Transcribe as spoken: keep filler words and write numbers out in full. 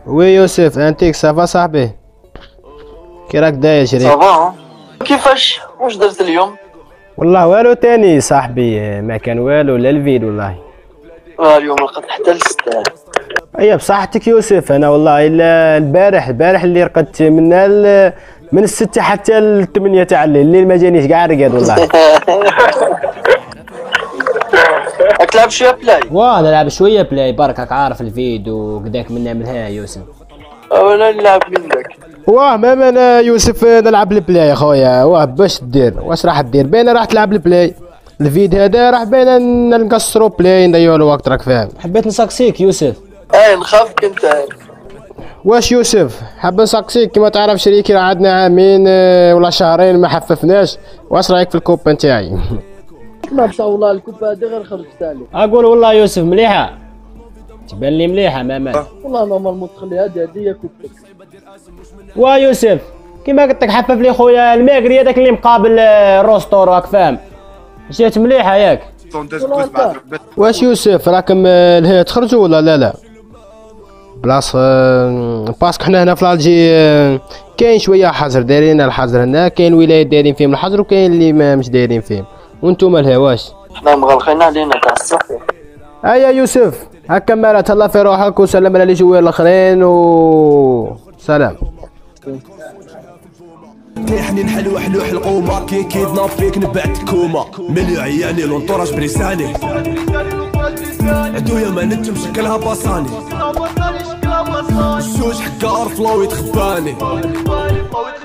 وي يوسف انتيك صافا صاحبي، كي راك داير شريك؟ صافا. كيفاش واش درت اليوم؟ والله والو تاني صاحبي، ما كان والو لا الفيد والله. آه اليوم رقدت حتى لستة. اي بصحتك يوسف، انا والله الا البارح البارح اللي رقدت من ال... من الستة حتى الثمانية تاع الليل، الليل ما جانيش كاع رقاد والله. راك تلعب شويه بلاي؟ واه نلعب شويه بلاي برك، راك عارف الفيديو وكذاك من نعملها يوسف. انا نلعب من ذاك. واه مام انا يوسف نلعب البلاي يا خويا. واه باش دير واش راح دير؟ باينه راح تلعب البلاي. الفيد هذا راح باينه نقصرو بلاي نضيعو الوقت، راك فاهم. حبيت نسقسيك يوسف. اي نخافك انت. واش يوسف حاب نسقسيك، كيما تعرف شريكي راه عندنا عامين آه، ولا شهرين ما حففناش، واش رايك في الكوب نتاعي؟ ما بصح والله الكوبا هذه غير خرجت عليه. اقول والله يوسف مليحه، تبان لي مليحه ماما. والله نورمالمون تخلي هذه هذه كوبتك. وا يوسف كيما قلت لك حفف لي خويا الماكري هذاك اللي مقابل آه، الروستور، راك فاهم، جات مليحه ياك. واش يوسف راكم آه، لهيه تخرجوا ولا لا لا؟ بلاص آه، باسكو حنا هنا في الجي آه، كاين شويه حظر، دايرين الحظر هنا، كاين ولايات دايرين فيهم الحظر وكاين اللي ما مش دايرين فيهم. وانتم لها واش؟ حنا مغلقين علينا تاع الصحي. ايا يوسف هكا مالا تهلا في روحك وسلم على لي جوار الاخرين و سلام. حنين حلو حلو حلقومة كي كيدنا فيك نبعت كومة مليو عياني لونطوراج بريساني عدويا ما نتم شكلها باصاني الزوج حكا ارفلا ويتخباني.